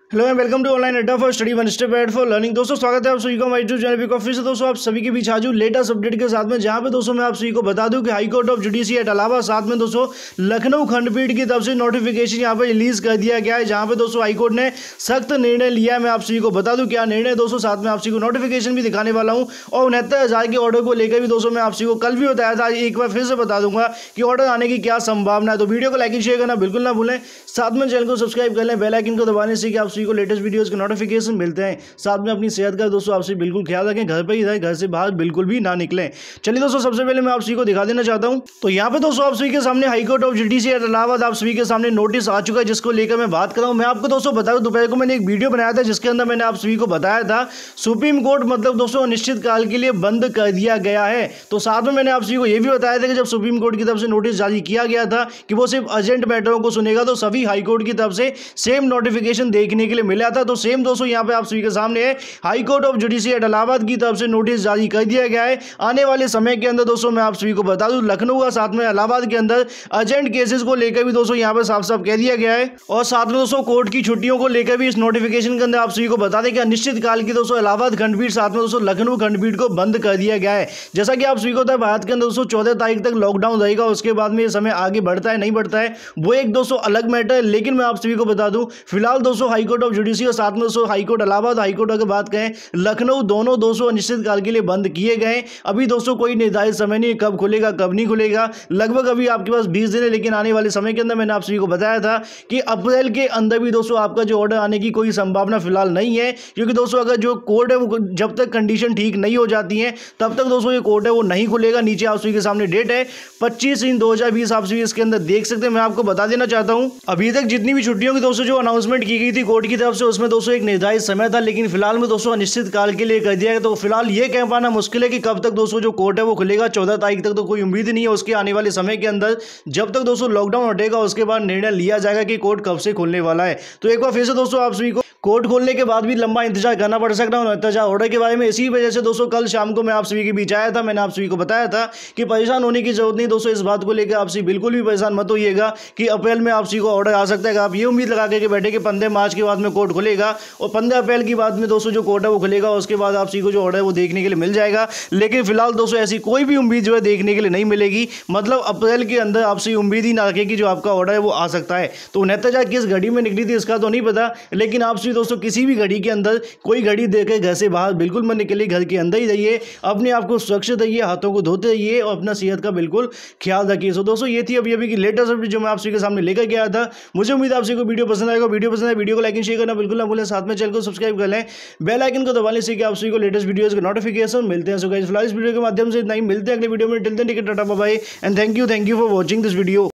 Hello and welcome to online Adda for study one step ahead for learning. दोस्तों स्वागत है आप सभी को हमारे यूट्यूब चैनल पे। फिर से दोस्तों आप सभी के बीच हाजिर लेटेस्ट अपडेट के साथ में, जहां पे दोस्तों मैं आप सभी को बता दूं कि high court of judiciary at Allahabad साथ में दोस्तों लखनऊ खंडपीठ की तरफ से नोटिफिकेशन यहां पे रिलीज कर दिया गया है, जहां पे दोस्तों हाईकोर्ट ने सख्त निर्णय लिया है। मैं आप सभी को बता दूं क्या निर्णय दोस्तों, साथ में आप सभी को नोटिफिकेशन भी दिखाने वाला हूं। और 69,000 के ऑर्डर को लेकर भी दोस्तों मैं आप सभी को कल भी बताया था, एक बार फिर से बता दूंगा कि ऑर्डर आने की क्या संभावना है। तो वीडियो को लाइक एंड शेयर करना बिल्कुल ना भूलें, साथ में चैनल को सब्सक्राइब कर लें बेल आइकन को दबाने से कि आप सभी को लेटेस्ट वीडियोस के नोटिफिकेशन मिलते हैं। साथ में अपनी सेहत का दोस्तों आपसे बिल्कुल ख्याल रखें, घर पर ही रहें, घर से बाहर बिल्कुल भी ना निकलें। चलिए दोस्तों सबसे पहले मैं आप सभी को दिखा देना चाहता हूं। तो यहाँ पे दोस्तों आप सभी के सामने high court of judiciary at Allahabad आप सभी के सामने नोटिस आ चुका है, जिसको लेकर मैं बात कर रहा हूं। मैं आपको दोस्तों बता दूं, दोपहर को मैंने एक वीडियो बनाया था जिसके अंदर मैंने आप सभी को बताया था सुप्रीम कोर्ट मतलब दोस्तों अनिश्चित काल के लिए बंद कर दिया गया है। तो साथ में मैंने आप सभी को यह भी बताया था कि जब सुप्रीम कोर्ट की तरफ से नोटिस जारी किया गया था कि वो सिर्फ अर्जेंट मैटरों को सुनेगा, तो सभी हाई कोर्ट की तरफ से सेम नोटिफिकेशन देखने के लिए मिला था। तो सेम दोस्तों यहाँ पे आप सभी के सामने high court of judiciary at Allahabad की तरफ से नोटिस जारी कर दिया गया है। आने वाले समय के अंदर दोस्तों मैं आप सभी को बता दूं लखनऊ का साथ में इलाहाबाद के अंदर अर्जेंट केसेस को लेकर भी दोस्तों यहाँ पे साफ साफ कह दिया गया है। और साथ में दोस्तों कोर्ट की छुट्टियों को लेकर भी इस नोटिफिकेशन के अंदर आप सभी को बता दें कि अनिश्चित काल की दोस्तों इलाहाबाद खंडपीठ साथ में दोस्तों लखनऊ खंडपीठ को बंद कर दिया गया है। जैसा कि आप सभी को पता है भारत के अंदर दोस्तों 14 तारीख तक लॉकडाउन रहेगा, उसके बाद में ये समय आगे बढ़ता है नहीं बढ़ता है वो एक दोस्तों अलग मैटर है। लेकिन मैं आप सभी को बता दूं फिलहाल दोस्तों हाई कोर्ट ऑफ जुडिशरी और साथ में दोस्तों high court Allahabad, high court अगर बात करें लखनऊ, दोनों दोस्तों अनिश्चित काल के लिए बंद किए गए। अभी दोस्तों कोई निर्धारित समय नहीं, कब खुलेगा कब नहीं खुलेगा, लगभग अभी आपके पास 20 दिन है। लेकिन आने वाले समय के अंदर मैंने आप सभी को बताया था कि अप्रैल के अंदर भी दोस्तों आपका जो ऑर्डर आने की कोई संभावना फिलहाल नहीं है, क्योंकि दोस्तों अगर जो कोर्ट है वो जब तक कंडीशन ठीक नहीं हो जाती है तब तक दोस्तों ये कोर्ट है वो नहीं खुलेगा। नीचे आप सभी के सामने डेट है 25/3/2020, आप सभी इसके अंदर देख सकते हैं। मैं आपको बता देना चाहता हूं अभी तक जितनी भी छुट्टियों की दोस्तों जो अनाउंसमेंट की गई थी कोर्ट की तरफ से, उसमें दोस्तों एक निर्धारित समय था, लेकिन फिलहाल में दोस्तों अनिश्चित काल के लिए कर दिया गया। तो फिलहाल ये कह पाना मुश्किल है कि कब तक दोस्तों जो कोर्ट है वो खुलेगा। 14 तारीख तक तो कोई उम्मीद नहीं है उसके आने वाले समय के अंदर, जब तक दोस्तों लॉकडाउन हटेगा उसके बाद निर्णय लिया जाएगा कि कोर्ट कब से खुलने वाला है। तो एक बार फिर से दोस्तों आप सभी को कोर्ट खोलने के बाद भी लंबा इंतजार करना पड़ सकता है इंतजार ऑर्डर के बारे में। इसी वजह से दोस्तों कल शाम को मैं आप सभी के बीच आया था, मैंने आप सभी को बताया था कि परेशान होने की जरूरत नहीं दोस्तों। इस बात को लेकर आप सभी बिल्कुल भी परेशान मत होइएगा कि अप्रैल में आप सभी को ऑर्डर आ सकता है। आप ये उम्मीद लगा के बैठे कि 15 मार्च के बाद में कोर्ट खुलेगा और 15 अप्रैल की बाद में दोस्तों जो कोर्ट है वो खुलेगा, उसके बाद आप सभी को जो ऑर्डर है वो देखने के लिए मिल जाएगा। लेकिन फिलहाल दोस्तों ऐसी कोई भी उम्मीद जो है देखने के लिए नहीं मिलेगी। मतलब अप्रैल के अंदर आपसे उम्मीद ही ना रखें कि जो आपका ऑर्डर है वो आ सकता है। तो 69,000 किस घड़ी में निकली थी इसका तो नहीं पता, लेकिन आप सभी दोस्तों किसी भी घड़ी के अंदर कोई घड़ी देकर घर से बाहर बिल्कुल मत निकलिए, घर के अंदर ही रहिए, अपने आप को सुरक्षित रहिए, हाथों को धोते रहिए और अपना सेहत का बिल्कुल ख्याल रखिए। सो दोस्तों ये थी अभी की लेटेस्ट अपडेट जो मैं आप सभी के सामने लेकर गया था। मुझे उम्मीद है आप सभी को वीडियो पसंद आएगा। वीडियो पसंद है वीडियो को लाइक एंड शेयर करना बिल्कुल ना भूलें, साथ में चैनल को सब्सक्राइब कर लें बेल आइकन को दबाने से कि आप सभी को लेटेस्ट वीडियोस के नोटिफिकेशन मिलते हैं। सो गाइस फिलहाल इस वीडियो के माध्यम से इतना ही, मिलते हैं अगले वीडियो में। Till then take care, tata bye bye and thank you for watching this video.